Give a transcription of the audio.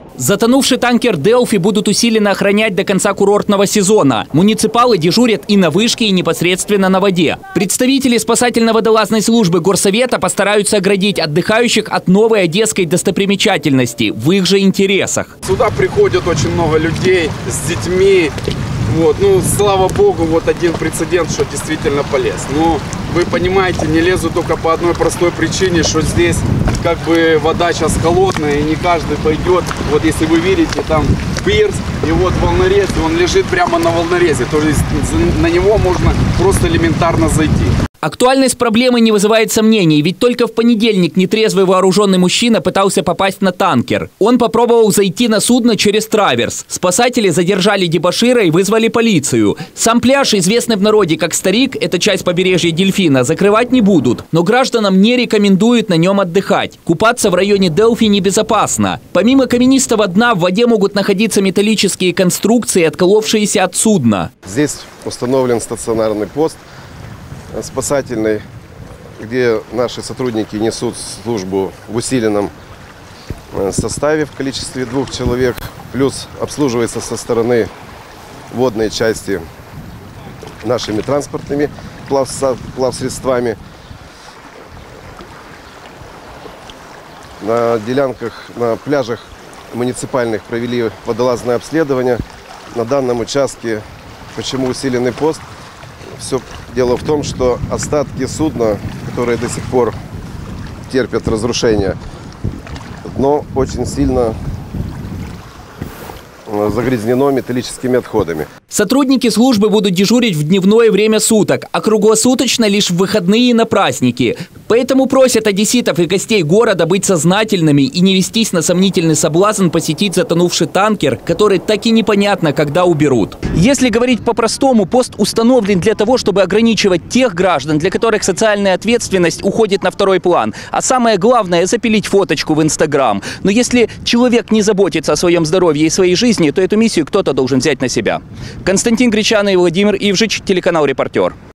Затонувший танкер «Делфи» будут усиленно охранять до конца курортного сезона. Муниципалы дежурят и на вышке, и непосредственно на воде. Представители спасательно-водолазной службы горсовета постараются оградить отдыхающих от новой одесской достопримечательности в их же интересах. Сюда приходит очень много людей с детьми. Слава богу, один прецедент, что действительно полез. Но вы понимаете, не лезу только по одной простой причине, что здесь вода сейчас холодная, и не каждый пойдет. Если вы видите, там пирс, и волнорез, он лежит прямо на волнорезе. То есть на него можно просто элементарно зайти. Актуальность проблемы не вызывает сомнений, ведь только в понедельник нетрезвый вооруженный мужчина пытался попасть на танкер. Он попробовал зайти на судно через траверс. Спасатели задержали дебошира и вызвали полицию. Сам пляж, известный в народе как Старик, это часть побережья Дельфина, закрывать не будут. Но гражданам не рекомендуют на нем отдыхать. Купаться в районе Делфи небезопасно. Помимо каменистого дна в воде могут находиться металлические конструкции, отколовшиеся от судна. Здесь установлен стационарный пост спасательный, где наши сотрудники несут службу в усиленном составе в количестве 2 человек, плюс обслуживается со стороны водной части нашими транспортными плавсредствами. На делянках, на пляжах муниципальных провели водолазное обследование. На данном участке, почему усиленный пост? Все дело в том, что остатки судна, которые до сих пор терпят разрушение, дно очень сильно загрязнено металлическими отходами. Сотрудники службы будут дежурить в дневное время суток, а круглосуточно лишь в выходные и на праздники. Поэтому просят одесситов и гостей города быть сознательными и не вестись на сомнительный соблазн посетить затонувший танкер, который так и непонятно, когда уберут. Если говорить по-простому, пост установлен для того, чтобы ограничивать тех граждан, для которых социальная ответственность уходит на второй план. А самое главное – запилить фоточку в Инстаграм. Но если человек не заботится о своем здоровье и своей жизни, то эту миссию кто-то должен взять на себя. Константин Гречаный и Владимир Ивжич, телеканал «Репортер».